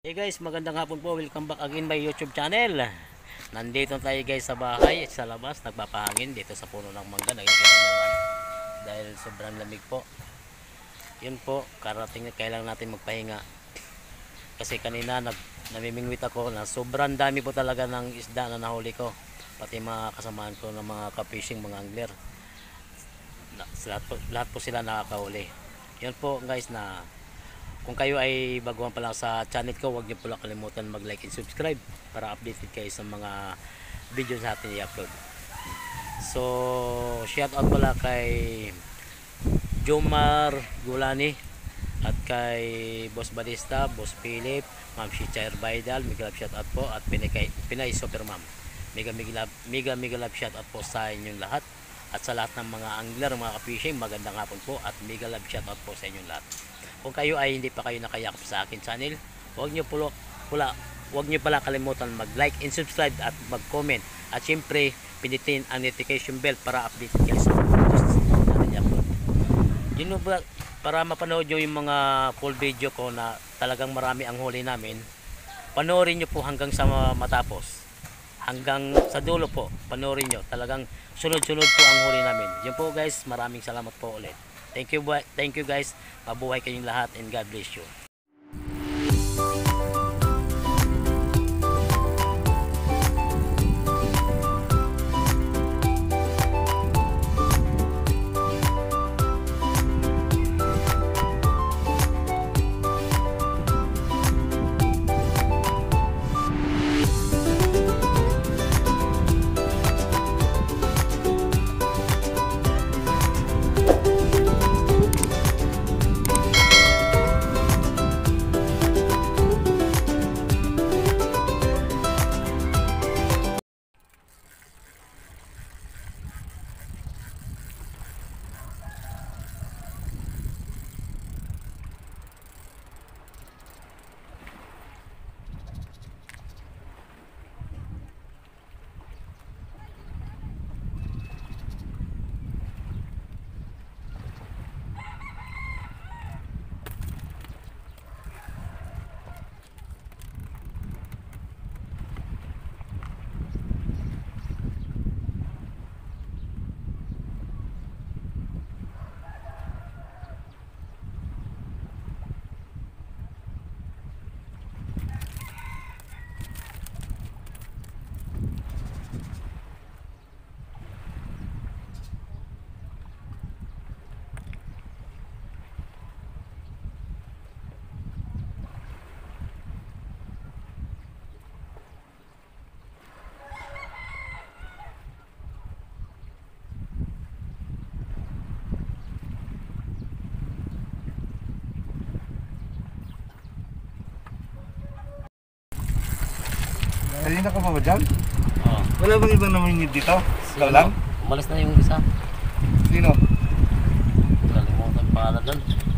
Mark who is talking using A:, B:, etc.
A: Hey guys, magandang hapon po. Welcome back again my YouTube channel. Nandito tayo guys sa bahay, sa labas, nagpapahangin dito sa puno ng mangga. Nakikita nyo naman dahil sobrang lamig po. Yun po, karating na kailangan natin magpahinga. Kasi kanina namimingwit ako na sobrang dami po talaga ng isda na nahuli ko. Pati mga kasamaan ko ng mga ka-fishing, mga angler. Lahat po sila nakakahuli. Yun po guys, na kung kayo ay baguhan pa lang sa channel ko, huwag niyo po lang kalimutan mag-like and subscribe para updated kayo sa mga videos natin i-upload. So, shout out pala kay Jomar Gulani at kay Boss Badista, Boss Philip, Ma'am Shicha Herbaidal, mega love shout out po, at Pinay Super Ma'am. Mega love shout out po sa inyong lahat. At sa lahat ng mga angler, mga ka-fishing, magandang hapon po at mega love shout out po sa inyong lahat. Kung kayo ay hindi pa kayo nakayakap sa akin channel, huwag nyo pala kalimutan mag-like and subscribe at mag-comment. At syempre, pindutin ang notification bell para update kayo sa mga videos natin i-upload. Yun ba, para mapanood nyo yung mga full video ko na talagang marami ang huli namin, panoorin nyo po hanggang sa matapos. Hanggang sa dulo po, panoorin nyo. Talagang sunod-sunod po ang huli namin. Yun po guys, maraming salamat po ulit. Thank you guys. Mabuhay kayong lahat and God bless you.
B: Kanina ka pa ba dyan?
A: Oh.
B: Wala bang ibang namingid dito? Ikaw lang?
A: Umalis na yung isa.
B: Sino?
A: Kalimutan pa na doon.